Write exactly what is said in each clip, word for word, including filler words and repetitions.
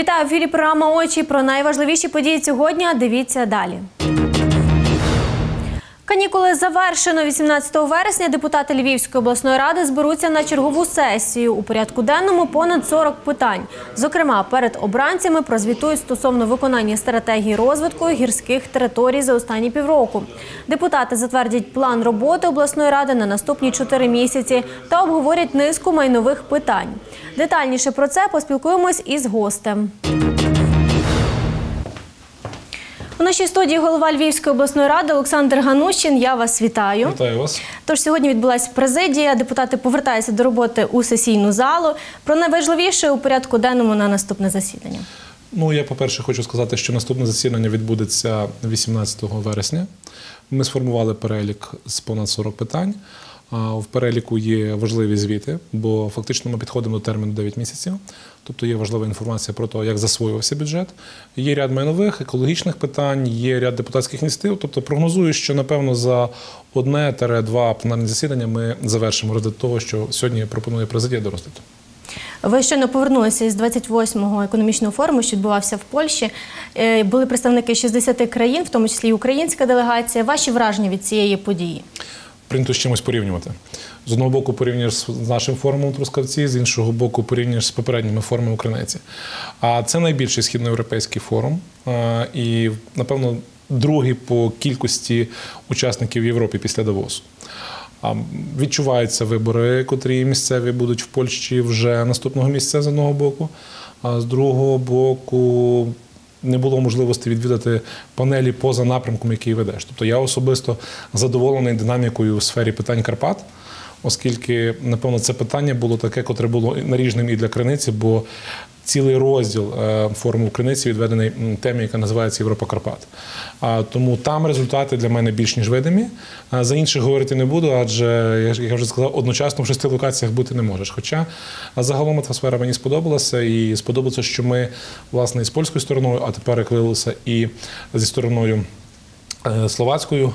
Вітаю, в ефірі програма «Очі». Про найважливіші події сьогодні дивіться далі. Канікули завершено. вісімнадцятого вересня депутати Львівської обласної ради зберуться на чергову сесію. У порядку денному понад сорок питань. Зокрема, перед обранцями прозвітують стосовно виконання стратегії розвитку гірських територій за останні півроку. Депутати затвердять план роботи обласної ради на наступні чотири місяці та обговорять низку майнових питань. Детальніше про це поспілкуємось із гостем. У нашій студії голова Львівської обласної ради Олександр Ганущин. Я вас вітаю. Вітаю вас. Тож сьогодні відбулася президія, депутати повертаються до роботи у сесійну залу. Про найважливіше у порядку денному на наступне засідання. Ну, я, по-перше, хочу сказати, що наступне засідання відбудеться вісімнадцятого вересня. Ми сформували перелік з понад сорок питань. В переліку є важливі звіти, бо фактично ми підходимо до терміну дев'ять місяців. Тобто є важлива інформація про те, як засвоювався бюджет. Є ряд майнових, екологічних питань, є ряд депутатських ініціатив. Тобто прогнозую, що, напевно, за одне-два пленарні засідання ми завершимо розгляд того, що сьогодні пропонує президія до розгляду. Ви щойно повернулися із двадцять восьмого економічного форуму, що відбувався в Польщі. Були представники шістдесяти країн, в тому числі і українська делегація. Ваші враження від цієї події? Прийнято з чимось порівнювати. З одного боку порівнюєш з нашим форумом у Трускавці, з іншого боку порівнюєш з попередніми форумами у Криниці. А це найбільший східноєвропейський форум і, напевно, другий по кількості учасників в Європі після Давосу. Відчуваються вибори, котрі місцеві будуть в Польщі вже наступного місяця з одного боку, а з другого боку не було можливості відвідати панелі поза напрямком, який ведеш. Тобто я особисто задоволений динамікою у сфері питань Карпат, оскільки, напевно, це питання було таке, котре було наріжним і для Криниці, бо цілий розділ форуму в Криниці відведений темі, яка називається «Європа Карпат». Тому там результати для мене більш ніж видимі. За інших говорити не буду, адже, як я вже сказав, одночасно в шести локаціях бути не можеш. Хоча загалом атмосфера мені сподобалася, і сподобалося, що ми, власне, і з польською стороною, а тепер еклилися і зі стороною словацькою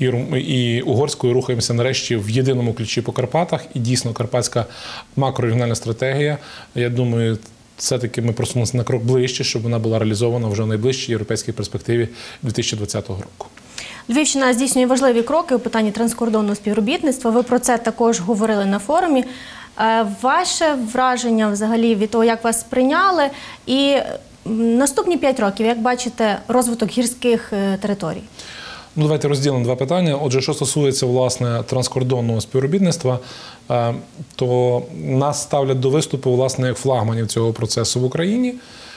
і угорською рухаємося нарешті в єдиному ключі по Карпатах. І дійсно карпатська макрорегіональна стратегія, я думаю, все-таки ми просунулися на крок ближче, щоб вона була реалізована вже в найближчій європейській перспективі дві тисячі двадцятого року. Львівщина здійснює важливі кроки у питанні транскордонного співробітництва. Ви про це також говорили на форумі. Ваше враження взагалі від того, як вас сприйняли, і наступні п'ять років, як бачите, розвиток гірських територій? Ну, давайте розділимо два питання. Отже, що стосується, власне, транскордонного співробітництва, то нас ставлять до виступу, власне, як флагманів цього процесу в Україні.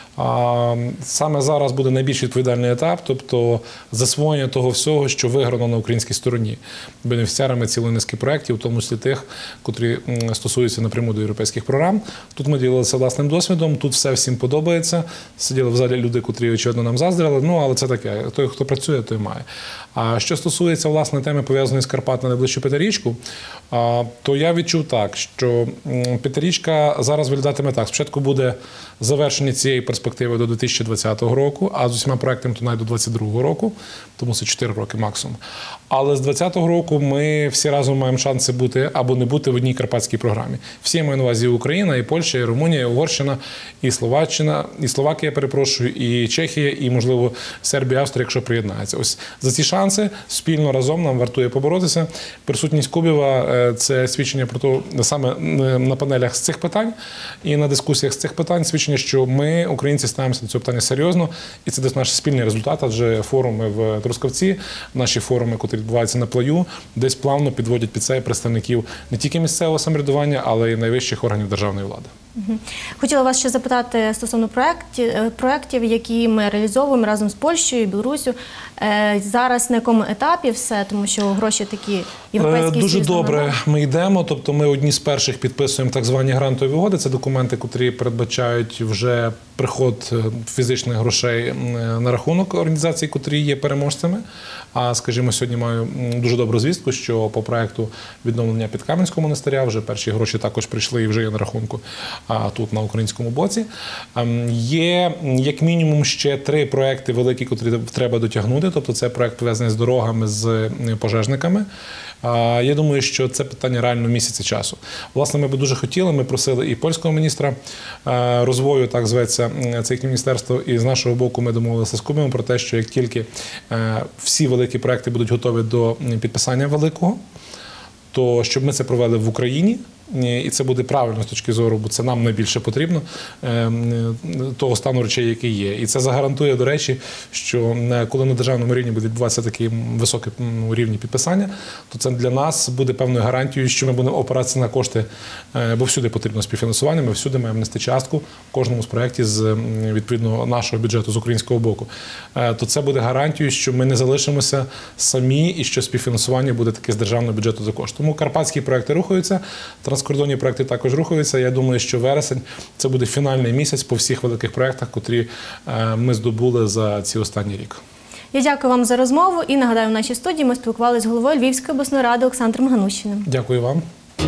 Саме зараз буде найбільш відповідальний етап, тобто засвоєння того всього, що виграно на українській стороні. Бенефіціарами цілої низки проєктів, в тому числі тих, котрі стосуються напряму до європейських програм. Тут ми ділилися власним досвідом, тут все всім подобається. Сиділи в залі люди, котрі, очевидно, нам заздрили, ну, але це таке. Той, хто працює, той має. А що стосується, власне, теми, пов'язаної з Карпат на найближчу п'ятирічку, то я відчув так, що п'ятирічка зараз виглядатиме так. Спочатку буде завершення цієї перспективи до дві тисячі двадцятого року, а з усіма проектами то навіть до двадцять другого року, тому це чотири роки максимум. Але з двадцятого року ми всі разом маємо шанси бути або не бути в одній карпатській програмі. Всі я маю на увазі: і Україна, і Польща, і Румунія, і Угорщина, і Словаччина, і Словакія, перепрошую, і Чехія, і, можливо, Сербія, Австрія, якщо приєднається. Ось за ці шанси спільно разом нам вартує поборотися. Присутність Кубіва – це свідчення про те, саме на панелях з цих питань і на дискусіях з цих питань, свідчення, що ми, українці, ставимося до цього питання серйозно, і це десь наш спільний результат, адже форуми в Трускавці, наші форуми, які відбуваються на Плаю, десь плавно підводять під себе представників не тільки місцевого самоврядування, але й найвищих органів державної влади. Хотіла вас ще запитати стосовно проєктів, які ми реалізовуємо разом з Польщею і Білоруссю. Зараз на якому етапі все, тому що гроші такі європейські... Дуже добре ми йдемо, тобто ми одні з перших підписуємо так звані грантові угоди. Це документи, які передбачають вже приход фізичних грошей на рахунок організацій, які є переможцями. А, скажімо, сьогодні маю дуже добру звістку, що по проєкту відновлення Підкам'янського монастиря вже перші гроші також прийшли і вже є на рахунку. тут на українському боці. Є як мінімум ще три проекти великі, які треба дотягнути. Тобто це проект пов'язаний з дорогами, з пожежниками. Я думаю, що це питання реально місяця часу. Власне, ми б дуже хотіли, ми просили і польського міністра розвою, так зветься це їхнє міністерство, і з нашого боку ми домовилися з Кубою про те, що як тільки всі великі проекти будуть готові до підписання великого, то щоб ми це провели в Україні, і це буде правильно з точки зору, бо це нам найбільше потрібно, того стану речей, який є. І це загарантує, до речі, що коли на державному рівні буде відбуватися такий високий рівень підписання, то це для нас буде певною гарантією, що ми будемо опиратися на кошти, бо всюди потрібно співфінансування, ми всюди маємо нести частку в кожному з проєктів з відповідно нашого бюджету з українського боку. То це буде гарантією, що ми не залишимося самі і що співфінансування буде таке з державного бюджету також. Тому карпатські проєкти рухаються, транскордонні проєкти також рухаються. Я думаю, що вересень – це буде фінальний місяць по всіх великих проєктах, котрі ми здобули за ці останній рік. Я дякую вам за розмову і нагадаю, в нашій студії ми спілкувалися з головою Львівської обласної ради Олександром Ганущиним. Дякую вам.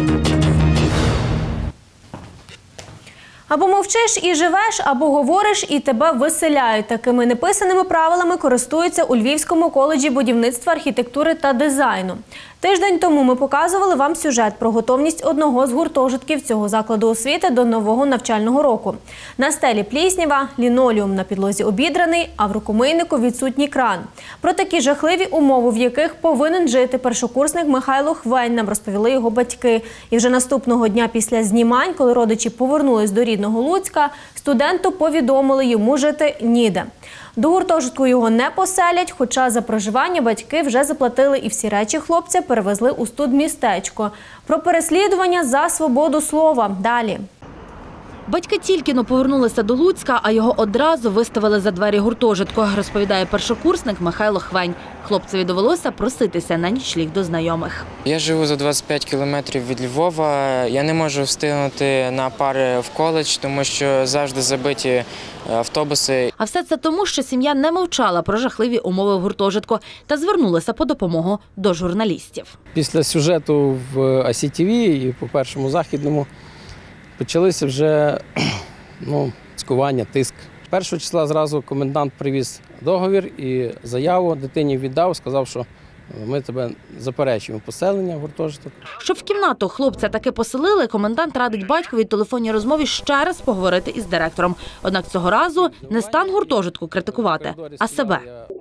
Або мовчиш і живеш, або говориш і тебе виселяють. Такими неписаними правилами користуються у Львівському коледжі будівництва, архітектури та дизайну. Тиждень тому ми показували вам сюжет про готовність одного з гуртожитків цього закладу освіти до нового навчального року. На стелі пліснява, лінолеум на підлозі обідраний, а в рукомийнику відсутній кран. Про такі жахливі умови, в яких повинен жити першокурсник Михайло Хвень, нам розповіли його батьки. І вже наступного дня після знімань, коли родичі повернулись до рідного Луцька, студенту повідомили, йому жити ніде. До гуртожитку його не поселять, хоча за проживання батьки вже заплатили і всі речі хлопця перевезли у студмістечко. Про переслідування за свободу слова. Далі. Батьки тільки-но повернулися до Луцька, а його одразу виставили за двері гуртожитку, розповідає першокурсник Михайло Хвень. Хлопцеві довелося проситися на нічліг до знайомих. Я живу за двадцять п'ять кілометрів від Львова. Я не можу встигнути на пари в коледж, тому що завжди забиті автобуси. А все це тому, що сім'я не мовчала про жахливі умови в гуртожитку та звернулася по допомогу до журналістів. Після сюжету в Ай Сі Ті Ві і по Першому Західному почалися вже ну, цькування, тиск. Першого числа зразу комендант привіз договір і заяву дитині віддав, сказав, що ми тебе заперечуємо поселення в гуртожиток. Щоб в кімнату хлопця таки поселили, комендант радить батькові в телефонній розмові ще раз поговорити із директором. Однак цього разу не стан гуртожитку критикувати, а себе.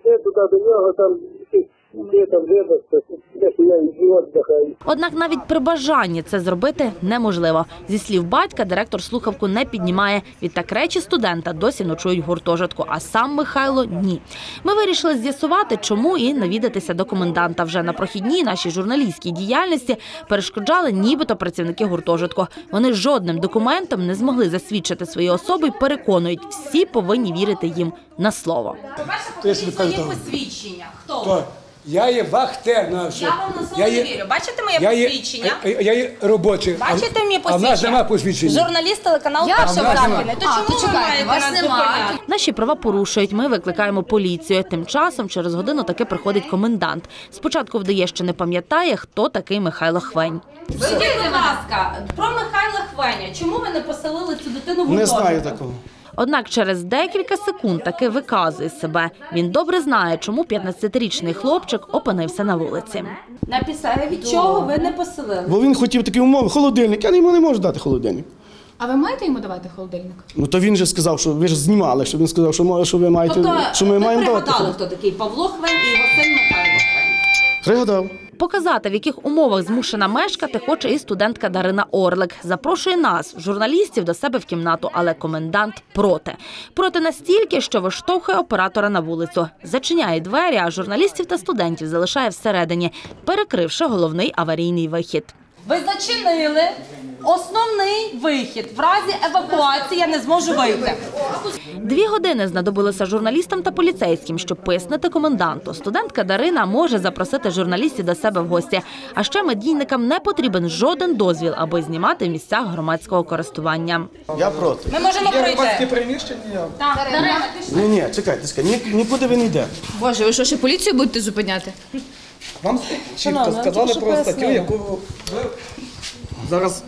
Однак навіть при бажанні це зробити неможливо. Зі слів батька, директор слухавку не піднімає. Відтак речі студента досі ночують в гуртожитку, а сам Михайло – ні. Ми вирішили з'ясувати, чому, і навідатися до коменданта. Вже на прохідній нашій журналістській діяльності перешкоджали нібито працівники гуртожитку. Вони жодним документом не змогли засвідчити свої особи і переконують, всі повинні вірити їм на слово. По-перше, покажіть своє посвідчення. Хто? Я є вахтер. На все. Я вам на слово я не є, вірю. Бачите моє я посвідчення? Є, я є робочий. Бачите моє посвідчення? А в нас нема посвідчення. Журналіст телеканалу «Перший Західний». То чому ви маєте нас зупиняти? Наші права порушують, ми викликаємо поліцію. Тим часом через годину таки приходить комендант. Спочатку вдає, що не пам'ятає, хто такий Михайло Хвень. Скажіть, будь ласка, про Михайла Хвеня. Чому ви не поселили цю дитину в гуртожиток? Не знаю такого. Однак через декілька секунд таки виказує себе. Він добре знає, чому п'ятнадцятирічний хлопчик опинився на вулиці. На підставі чого ви не поселили? Бо він хотів такі умови. Холодильник. Я йому не можу дати холодильник. А ви маєте йому давати холодильник? Ну то він же сказав, що ви ж знімали, що він сказав, що може, що ви маєте, Тобто що ми ви маємо дати. пригадали, хто такий Павло Хвень і його син Михайло Хвень? Пригадав. Показати, в яких умовах змушена мешкати, хоче і студентка Дарина Орлик. Запрошує нас, журналістів, до себе в кімнату, але комендант проти. Проти настільки, що виштовхує оператора на вулицю. Зачиняє двері, а журналістів та студентів залишає всередині, перекривши головний аварійний вихід. Ви зачинили основний вихід. В разі евакуації я не зможу вийти. Дві години знадобилося журналістам та поліцейським, щоб пояснити коменданту. Студентка Дарина може запросити журналістів до себе в гості. А ще медійникам не потрібен жоден дозвіл, аби знімати в місцях громадського користування. Я проти. Ми можемо пройти. приміщення? Так, Дарина, Ні, ні, чекайте, чекайте, ні, нікуди ви не йдете. Боже, ви що, ще поліцію будете зупиняти? Вам чітко сказали про статтю, яку ви зараз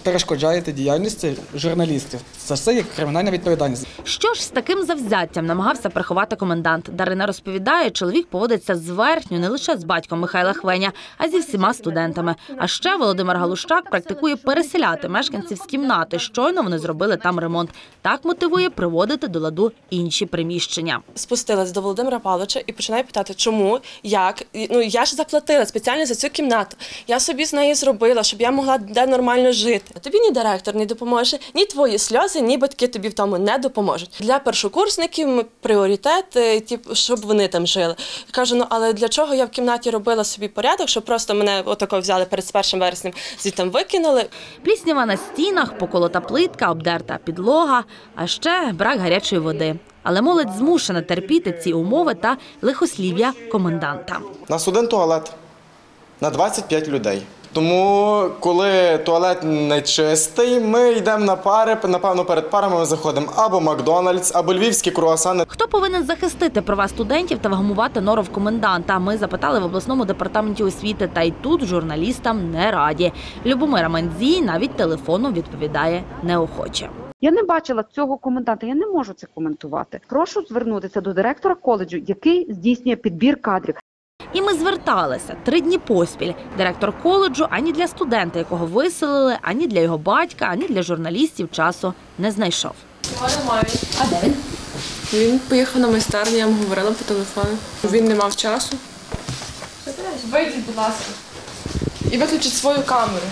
перешкоджаєте діяльності журналістів. За це є кримінальна відповідальність. Що ж з таким завзяттям намагався приховати комендант? Дарина розповідає, чоловік поводиться зверхньо не лише з батьком Михайла Хвеня, а зі всіма студентами. А ще Володимир Галущак практикує переселяти мешканців з кімнати. Щойно вони зробили там ремонт. Так мотивує приводити до ладу інші приміщення. Спустилась до Володимира Павловича і починаю питати, чому, як. Ну, я ж заплатила спеціально за цю кімнату. Я собі з нею зробила, щоб я могла де нормально жити. Тобі ні директор не допоможе, ні твої сльози, ні батьки тобі в тому не допоможуть. Для першокурсників пріоритет, щоб вони там жили. Кажу, ну але для чого я в кімнаті робила собі порядок, щоб просто мене отако взяли перед першим вереснем, звідти викинули. Пліснява на стінах, поколота плитка, обдерта підлога, а ще брак гарячої води. Але молодь змушена терпіти ці умови та лихослів'я коменданта. У нас один туалет на двадцять п'ять людей. Тому, коли туалет не чистий, ми йдемо на пари, напевно, перед парами ми заходимо або Макдональдс, або львівські круасани. Хто повинен захистити права студентів та вгамувати норов коменданта? Ми запитали в обласному департаменті освіти, та й тут журналістам не раді. Любомира Мандзій навіть телефоном відповідає неохоче. Я не бачила цього коменданта, я не можу це коментувати. Прошу звернутися до директора коледжу, який здійснює підбір кадрів. І ми зверталися три дні поспіль. Директор коледжу ані для студента, якого виселили, ані для його батька, ані для журналістів часу не знайшов. Його немає. А де він? Він поїхав на майстерню, я йому говорила по телефону. Він не мав часу. Вийдіть, будь ласка, і виключіть свою камеру.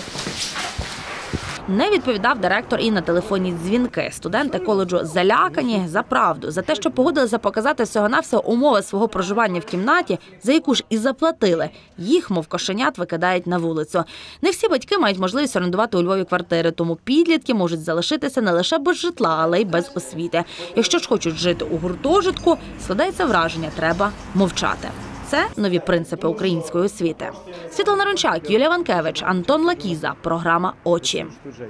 Не відповідав директор і на телефонні дзвінки. Студенти коледжу залякані за правду, за те, що погодилися показати всього-навсього умови свого проживання в кімнаті, за яку ж і заплатили. Їх, мов кошенят, викидають на вулицю. Не всі батьки мають можливість орендувати у Львові квартири, тому підлітки можуть залишитися не лише без житла, але й без освіти. Якщо ж хочуть жити у гуртожитку, складається враження – треба мовчати. Це нові принципи української освіти. Світлана Рончак, Юлія Ванкевич, Антон Лакіза. Програма «Очі».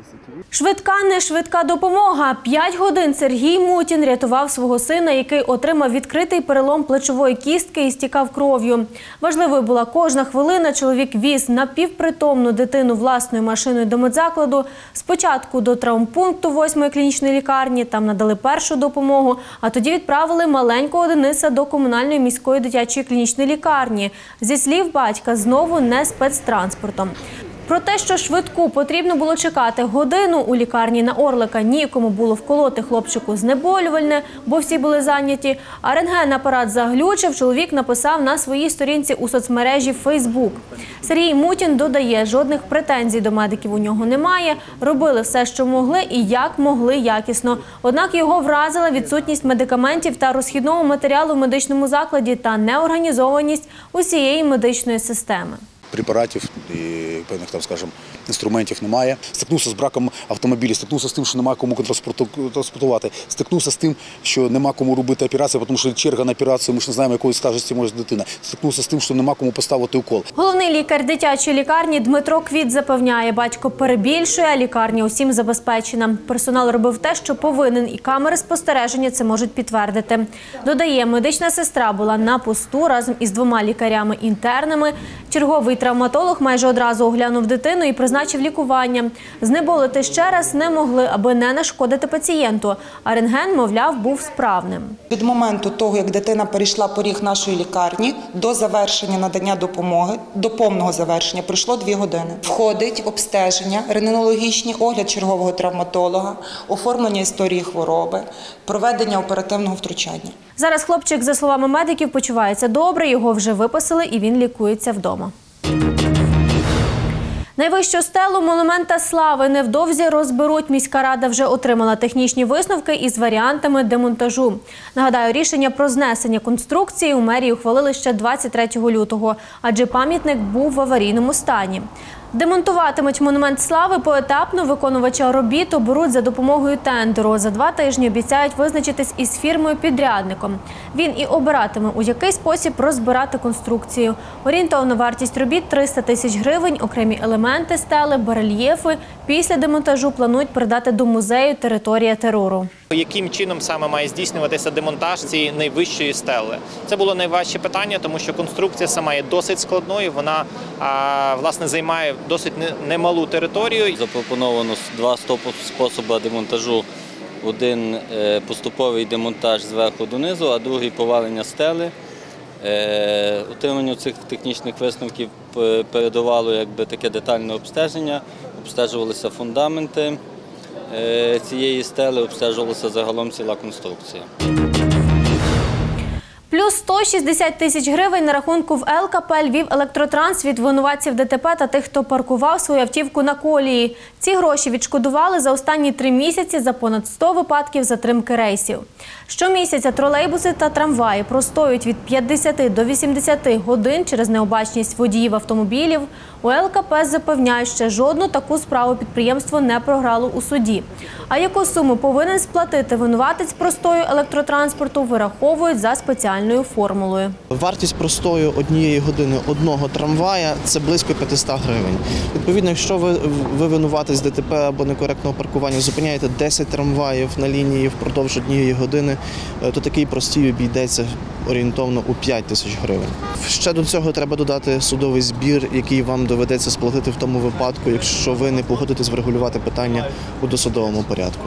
Швидка, не швидка допомога. П'ять годин Сергій Мутін рятував свого сина, який отримав відкритий перелом плечової кістки і стікав кров'ю. Важливою була кожна хвилина. Чоловік віз напівпритомну дитину власною машиною до медзакладу. Спочатку до травмпункту восьмої клінічної лікарні, там надали першу допомогу, а тоді відправили маленького Дениса до комунальної міської дитячої клінічної лікарні. Зі слів батька, знову не спецтранспортом. Про те, що швидку потрібно було чекати годину у лікарні на Орлика, нікому було вколоти хлопчику знеболювальне, бо всі були зайняті. А рентген-апарат заглючив, чоловік написав на своїй сторінці у соцмережі Фейсбук. Сергій Мутін додає, жодних претензій до медиків у нього немає, робили все, що могли і як могли якісно. Однак його вразила відсутність медикаментів та розхідного матеріалу в медичному закладі та неорганізованість усієї медичної системи. Препаратів і певних, там, скажімо, інструментів немає. Стикнувся з браком автомобілів, стикнувся з тим, що немає кому транспортувати, стикнувся з тим, що нема кому робити операцію, тому що черга на операцію, ми ж не знаємо, якої стажності може дитина. Стикнувся з тим, що нема кому поставити укол. Головний лікар дитячої лікарні Дмитро Квіт запевняє, батько перебільшує, а лікарня усім забезпечена. Персонал робив те, що повинен, і камери спостереження це можуть підтвердити. Додає, медична сестра була на посту разом із двома лікарями-інтернами. Черговий травматолог майже одразу оглянув дитину і призначив лікування. Знеболити ще раз не могли, аби не нашкодити пацієнту. А рентген, мовляв, був справним. Від моменту того, як дитина перейшла поріг нашої лікарні, до завершення надання допомоги, до повного завершення, пройшло дві години. Входить обстеження, рентгенологічний огляд чергового травматолога, оформлення історії хвороби, проведення оперативного втручання. Зараз хлопчик, за словами медиків, почувається добре, його вже виписали і він лікується вдома. Найвищу стелу монумента слави невдовзі розберуть. Міська рада вже отримала технічні висновки із варіантами демонтажу. Нагадаю, рішення про знесення конструкції у мерії ухвалили ще двадцять третього лютого, адже пам'ятник був в аварійному стані. Демонтуватимуть монумент слави поетапно, виконувача робіт оберуть за допомогою тендеру. За два тижні обіцяють визначитись із фірмою-підрядником. Він і обиратиме, у який спосіб розбирати конструкцію. Орієнтовна вартість робіт – триста тисяч гривень, окремі елементи стели, барельєфи. Після демонтажу планують передати до музею «Територія терору». Яким чином саме має здійснюватися демонтаж цієї найвищої стели? Це було найважче питання, тому що конструкція сама є досить складною, вона а, власне займає досить немалу територію. Запропоновано два способи демонтажу. Один поступовий демонтаж зверху донизу, а другий повалення стели. Отриманню цих технічних висновків передувало якби таке детальне обстеження, обстежувалися фундаменти цієї стели, обстежувалася загалом ціла конструкція. Плюс сто шістдесят тисяч гривень на рахунку в Ел Ка Пе «Львівелектротранс» від винуватців Де Те Пе та тих, хто паркував свою автівку на колії. Ці гроші відшкодували за останні три місяці за понад сто випадків затримки рейсів. Щомісяця тролейбуси та трамваї простоюють від п'ятдесяти до вісімдесяти годин через необачність водіїв автомобілів. У Ел Ка Пе запевняють, що жодну таку справу підприємство не програло у суді. А яку суму повинен сплатити винуватець простою електротранспорту, вираховують за спеціальною формулою. Вартість простою однієї години одного трамвая – це близько п'ятсот гривень. Відповідно, якщо ви, ви винуватець Де Те Пе або некоректного паркування зупиняєте десять трамваїв на лінії впродовж однієї години, то такий простій обійдеться орієнтовно у п'ять тисяч гривень. Ще до цього треба додати судовий збір, який вам доведеться сплатити в тому випадку, якщо ви не погодитесь врегулювати питання у досудовому порядку.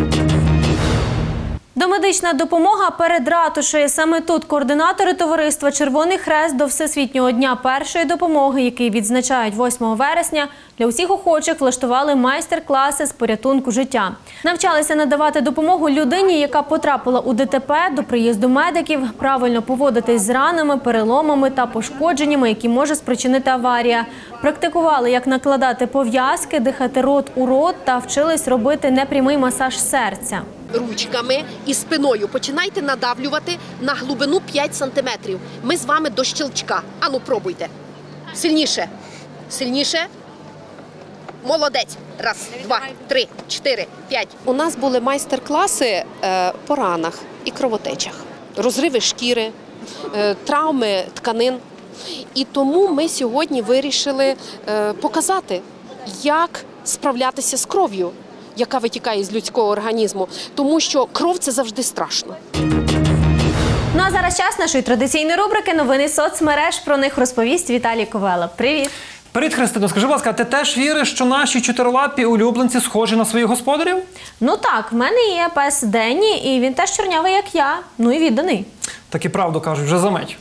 Домедична допомога перед ратушею. Саме тут координатори товариства «Червоний Хрест» до Всесвітнього дня першої допомоги, який відзначають восьмого вересня, для усіх охочих влаштували майстер-класи з порятунку життя. Навчалися надавати допомогу людині, яка потрапила у Де Те Пе, до приїзду медиків, правильно поводитись з ранами, переломами та пошкодженнями, які може спричинити аварія. Практикували, як накладати пов'язки, дихати рот у рот та вчились робити непрямий масаж серця. Ручками і спиною починайте надавлювати на глибину п'ять сантиметрів. Ми з вами до щелчка. Ану, пробуйте. Сильніше. Сильніше. Молодець. Раз, два, три, чотири, п'ять. У нас були майстер-класи по ранах і кровотечах. Розриви шкіри, травми тканин. І тому ми сьогодні вирішили показати, як справлятися з кров'ю, яка витікає з людського організму, тому що кров – це завжди страшно. Ну а зараз час нашої традиційної рубрики «Новини соцмереж». Про них розповість Віталій Ковела. Привіт! Привіт, Христино. Скажи, будь ласка, ти теж віриш, що наші чотирилапі улюбленці схожі на своїх господарів? Ну так, в мене є пес Денні, і він теж чорнявий, як я. Ну і відданий. Так і правду кажуть, вже за мить.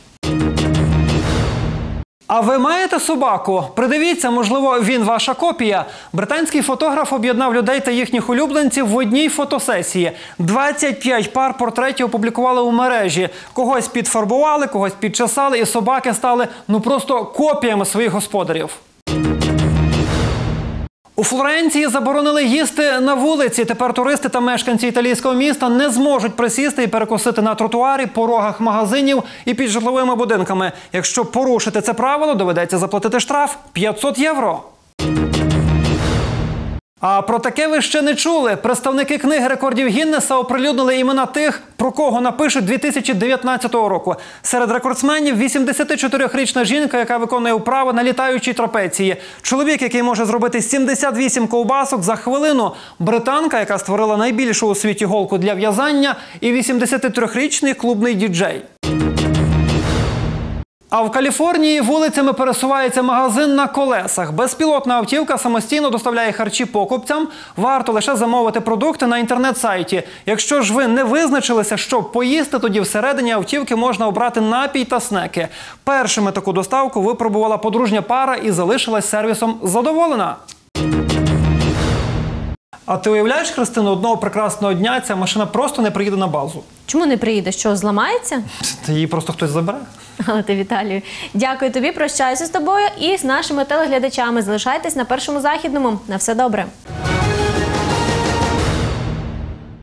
А ви маєте собаку? Придивіться, можливо, він ваша копія. Британський фотограф об'єднав людей та їхніх улюбленців в одній фотосесії. двадцять п'ять пар портретів опублікували у мережі. Когось підфарбували, когось підчесали, і собаки стали, ну, просто копіями своїх господарів. У Флоренції заборонили їсти на вулиці. Тепер туристи та мешканці італійського міста не зможуть присісти і перекусити на тротуарі, порогах магазинів і під житловими будинками. Якщо порушити це правило, доведеться заплатити штраф п'ятсот євро. А про таке ви ще не чули. Представники книги рекордів Гіннеса оприлюднили імена тих, про кого напишуть дві тисячі дев'ятнадцятого року. Серед рекордсменів вісімдесятичотирирічна жінка, яка виконує вправи на літаючій трапеції. Чоловік, який може зробити сімдесят вісім ковбасок за хвилину. Британка, яка створила найбільшу у світі голку для в'язання. І вісімдесятитрирічний клубний діджей. А в Каліфорнії вулицями пересувається магазин на колесах. Безпілотна автівка самостійно доставляє харчі покупцям. Варто лише замовити продукти на інтернет-сайті. Якщо ж ви не визначилися, що поїсти, тоді всередині автівки можна обрати напій та снеки. Першими таку доставку випробувала подружня пара і залишилась сервісом задоволена. А ти уявляєш, Христину, одного прекрасного дня ця машина просто не приїде на базу? Чому не приїде? Що, зламається? Та її просто хтось забере. Але ти, Віталію, дякую тобі, прощаюся з тобою і з нашими телеглядачами. Залишайтесь на Першому Західному. На все добре.